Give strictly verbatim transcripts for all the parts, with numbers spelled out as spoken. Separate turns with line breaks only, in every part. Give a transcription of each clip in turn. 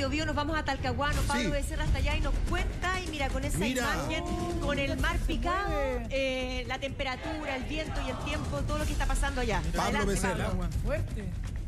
Biobío nos vamos a Talcahuano, Pablo
Sí.
Becerra hasta allá y nos cuenta, y mira, con esa
Mira.
imagen, con el mar picado, eh, la temperatura, el viento y el tiempo, todo lo que está pasando allá.
Pablo
Adelante,
Becerra.
Pablo.
Agua fuerte.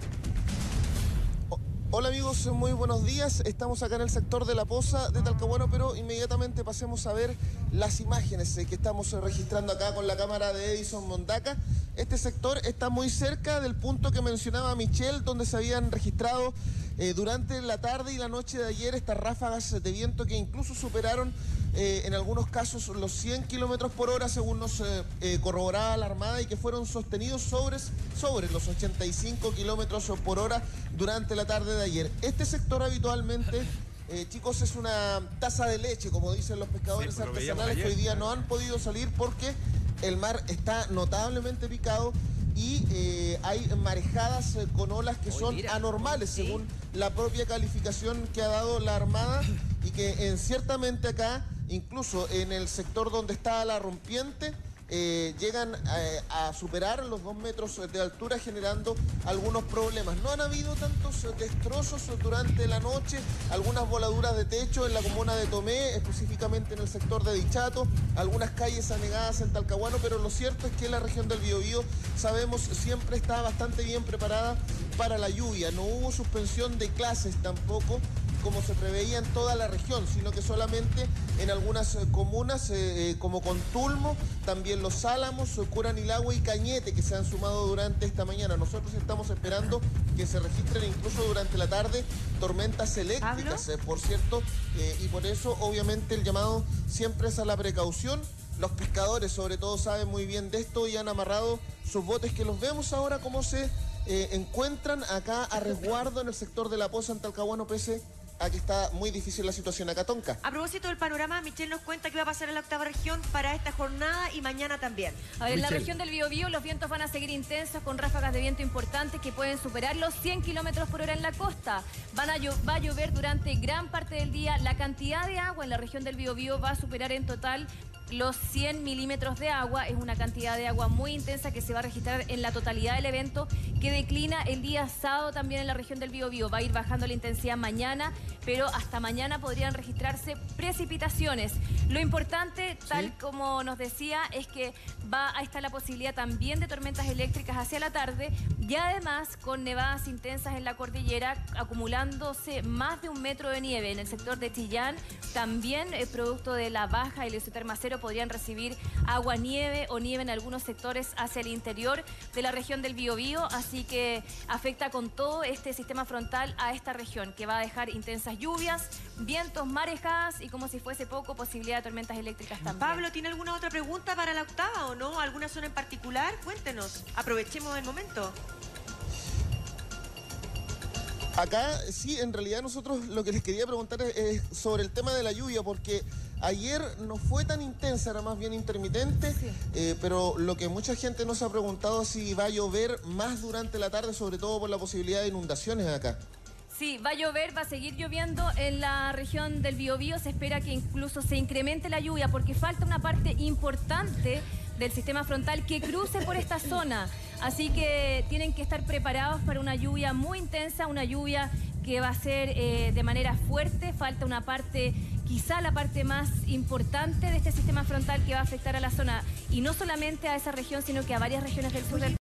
Hola amigos, muy buenos días. Estamos acá en el sector de La Poza de Talcahuano, pero inmediatamente pasemos a ver las imágenes eh, que estamos eh, registrando acá con la cámara de Edison Mondaca. Este sector está muy cerca del punto que mencionaba Michelle, donde se habían registrado eh, durante la tarde y la noche de ayer estas ráfagas de viento que incluso superaron eh, en algunos casos los cien kilómetros por hora, según nos eh, eh, corroboraba la Armada, y que fueron sostenidos sobre, sobre los ochenta y cinco kilómetros por hora durante la tarde de ayer. Este sector habitualmente, eh, chicos, es una taza de leche, como dicen los pescadores
Sí, pues lo veíamos
artesanales, que hoy
ayer,
día
¿no?
no han podido salir porque el mar está notablemente picado y eh, hay marejadas eh, con olas que
Uy,
son
mira.
anormales,
Sí.
según la propia calificación que ha dado la Armada, y que en, ciertamente acá, incluso en el sector donde está la rompiente, Eh, llegan eh, a superar los dos metros de altura, generando algunos problemas. No han habido tantos destrozos durante la noche, algunas voladuras de techo en la comuna de Tomé, específicamente en el sector de Dichato, algunas calles anegadas en Talcahuano, pero lo cierto es que la región del Biobío, sabemos, siempre está bastante bien preparada para la lluvia. No hubo suspensión de clases tampoco, como se preveía en toda la región, sino que solamente en algunas eh, comunas eh, eh, como Contulmo, también Los Álamos, Curanilagua y Cañete, que se han sumado durante esta mañana. Nosotros estamos esperando que se registren incluso durante la tarde tormentas eléctricas, eh, por cierto, eh, y por eso obviamente el llamado siempre es a la precaución. Los pescadores sobre todo saben muy bien de esto y han amarrado sus botes, que los vemos ahora cómo se eh, encuentran acá a resguardo en el sector de La Poza en Talcahuano, pese a que está muy difícil la situación acá, Tonka.
A propósito del panorama, Michelle nos cuenta qué va a pasar en la octava región para esta jornada y mañana también.
A ver, en la
Michelle.
región del Biobío los vientos van a seguir intensos con ráfagas de viento importantes que pueden superar los cien kilómetros por hora en la costa. Van a llo- va a llover durante gran parte del día. La cantidad de agua en la región del Biobío va a superar en total los cien milímetros de agua. Es una cantidad de agua muy intensa que se va a registrar en la totalidad del evento, que declina el día sábado también en la región del Biobío. Va a ir bajando la intensidad mañana, pero hasta mañana podrían registrarse precipitaciones. Lo importante, tal
Sí.
como nos decía, es que va a estar la posibilidad también de tormentas eléctricas hacia la tarde, y además con nevadas intensas en la cordillera, acumulándose más de un metro de nieve en el sector de Chillán. También, eh, producto de la baja del isotermo cero, podrían recibir agua nieve o nieve en algunos sectores hacia el interior de la región del Biobío, así que afecta con todo este sistema frontal a esta región, que va a dejar intensas lluvias, vientos, marejadas y, como si fuese poco, posibilidad de tormentas eléctricas también.
Pablo, ¿tiene alguna otra pregunta para la octava o no? ¿Alguna zona en particular? Cuéntenos, aprovechemos el momento.
Acá sí, en realidad nosotros lo que les quería preguntar es, es sobre el tema de la lluvia, porque ayer no fue tan intensa, era más bien intermitente,
Sí.
eh, pero lo que mucha gente nos ha preguntado es si va a llover más durante la tarde, sobre todo por la posibilidad de inundaciones acá.
Sí, va a llover, va a seguir lloviendo en la región del Biobío. Se espera que incluso se incremente la lluvia porque falta una parte importante del sistema frontal que cruce por esta zona. Así que tienen que estar preparados para una lluvia muy intensa, una lluvia que va a ser eh, de manera fuerte. Falta una parte, quizá la parte más importante de este sistema frontal, que va a afectar a la zona, y no solamente a esa región, sino que a varias regiones del sur del